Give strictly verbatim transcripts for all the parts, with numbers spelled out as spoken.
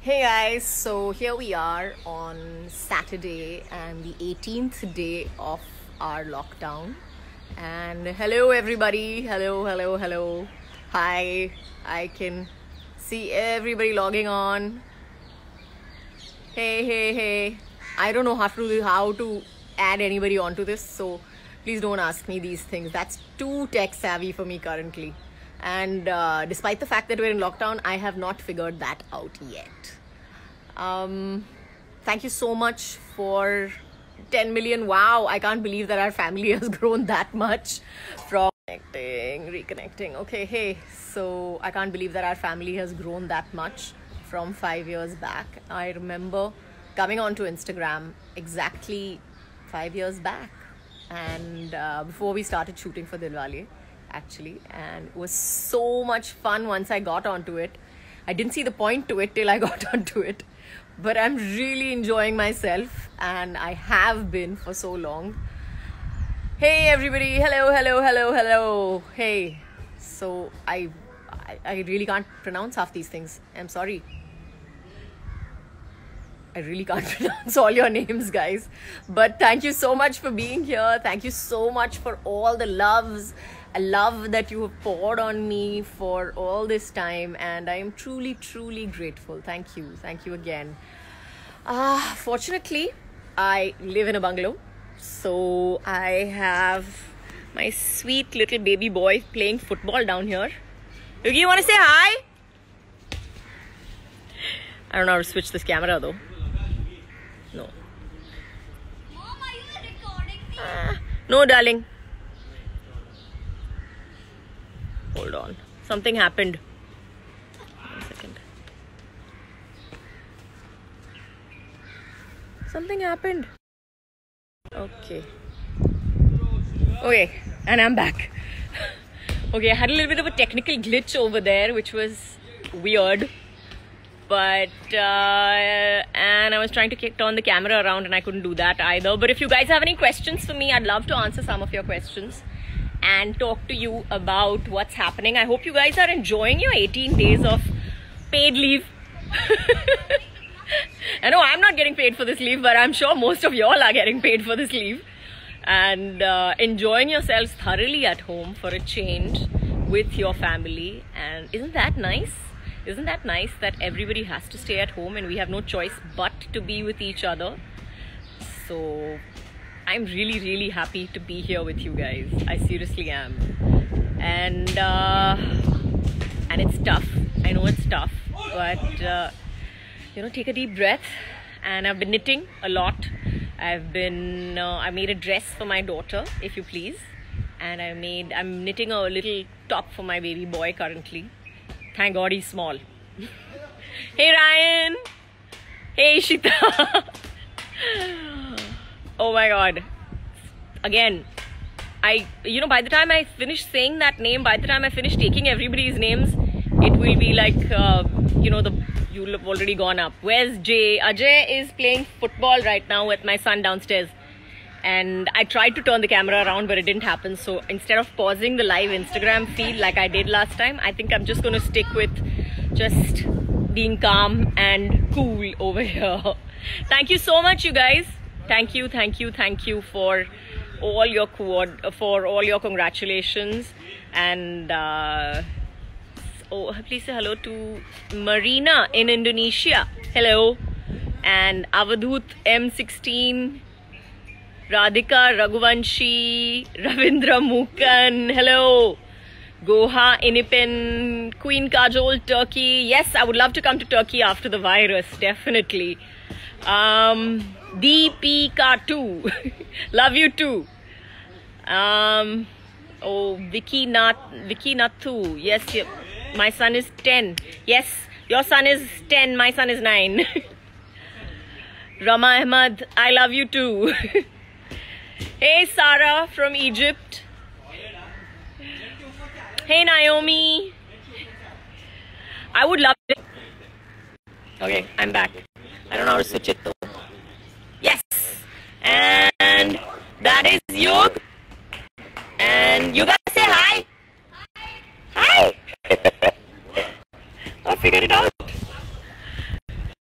Hey guys, so here we are on Saturday and the eighteenth day of our lockdown. And hello everybody, hello, hello, hello. Hi, I can see everybody logging on. Hey, hey, hey. I don't know how to, how to add anybody onto this, so please don't ask me these things. That's too tech savvy for me currently. And uh, despite the fact that we're in lockdown, I have not figured that out yet. Um, thank you so much for ten million. Wow, I can't believe that our family has grown that much from connecting, reconnecting. Okay, hey, so I can't believe that our family has grown that much from five years back. I remember coming onto Instagram exactly five years back, and uh, before we started shooting for Dilwale, actually, and it was so much fun once I got onto it. I didn't see the point to it till I got onto it, but I'm really enjoying myself, and I have been for so long. Hey everybody, hello, hello, hello, hello. Hey, so I, I, I really can't pronounce half these things. I'm sorry. I really can't pronounce all your names, guys. But thank you so much for being here. Thank you so much for all the loves, love that you have poured on me for all this time. And I am truly, truly grateful. Thank you. Thank you again. Uh, fortunately, I live in a bungalow. So I have my sweet little baby boy playing football down here. Yugi, you want to say hi? I don't know how to switch this camera though. No. Mom, are you recording me? Ah, no, darling. Hold on. Something happened. One second. Something happened. Okay. Okay, and I'm back. Okay, I had a little bit of a technical glitch over there, which was weird. But, uh, and I was trying to turn the camera around and I couldn't do that either. But if you guys have any questions for me, I'd love to answer some of your questions and talk to you about what's happening. I hope you guys are enjoying your eighteen days of paid leave. I know I'm not getting paid for this leave, but I'm sure most of y'all are getting paid for this leave. And uh, enjoying yourselves thoroughly at home for a change with your family. And isn't that nice? Isn't that nice that everybody has to stay at home and we have no choice but to be with each other? So I'm really, really happy to be here with you guys. I seriously am. And uh, and it's tough. I know it's tough, but uh, you know, take a deep breath. And I've been knitting a lot. I've been uh, I made a dress for my daughter, if you please, and I made I'm knitting a little top for my baby boy currently. Thank God he's small. Hey Ryan. Hey Shita. Oh my God. Again, I, you know, by the time I finish saying that name, by the time I finish taking everybody's names, it will be like, uh, you know, the you'll have already gone up. Where's Jay? Ajay is playing football right now with my son downstairs. And I tried to turn the camera around, but it didn't happen. So instead of pausing the live Instagram feed like I did last time, I think I'm just going to stick with just being calm and cool over here. Thank you so much, you guys. Thank you, thank you, thank you for all your for all your congratulations. And uh, oh, please say hello to Marina in Indonesia. Hello. And Avadhut M sixteen. Radhika Raghuvanshi, Ravindra Mukan, hello. Goha Inipen, Queen Kajol, Turkey. Yes, I would love to come to Turkey after the virus, definitely. Um, D P K two, love you too. Um, oh, Vicky Nath, Vicky Nathu, yes, my son is ten. Yes, your son is ten, my son is nine. Rama Ahmad, I love you too. Hey Sarah from Egypt. Hey Naomi. I would love it. Okay, I'm back. I don't know how to switch it though. Yes. And that is Yog. And you guys say hi. Hi. I figured it out.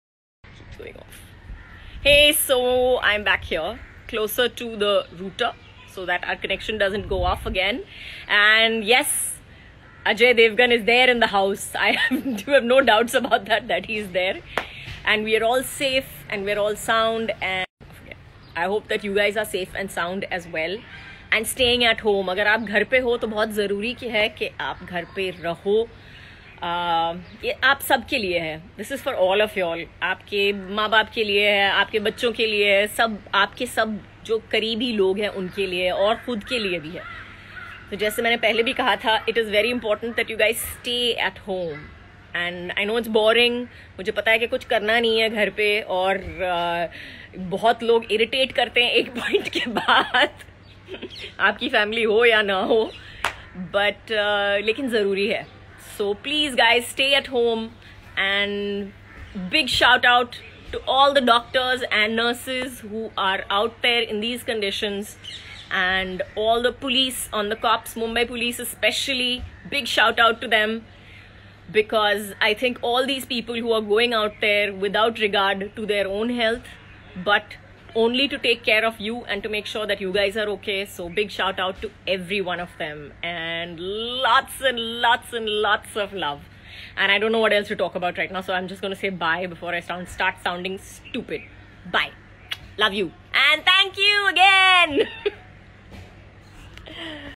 so I'm back here, closer to the router, so that our connection doesn't go off again. And yes, Ajay Devgan is there in the house. I have, do have no doubts about that, that he is there. And we are all safe and we're all sound. And I hope that you guys are safe and sound as well. And staying at home. अगर आप घर पे हो तो बहुत ज़रूरी की है कि आप घर पे रहो. uh, ये आप सब के लिए है. This is for all of y'all. आपके माँ बाप के लिए है, आपके बच्चों के लिए है, सब आपके सब जो करीबी लोग हैं उनके लिए और खुद के लिए भी है. तो जैसे मैंने पहले भी कहा था, it is very important that you guys stay at home. And I know it's boring. मुझे पता है कि कुछ करना नहीं है घर पे और uh, बहुत लोग इरिटेट करते हैं एक पॉइंट के बाद. आपकी फैमिली हो या ना हो, बट uh, लेकिन ज़रूरी है. So please guys stay at home. And big shout out to all the doctors and nurses who are out there in these conditions, and all the police on the cops, Mumbai police especially, big shout out to them, because I think all these people who are going out there without regard to their own health, but only to take care of you and to make sure that you guys are okay. So big shout out to every one of them, and lots and lots and lots of love. And I don't know what else to talk about right now, so I'm just going to say bye before I sound, start sounding stupid. Bye. Love you. And thank you again.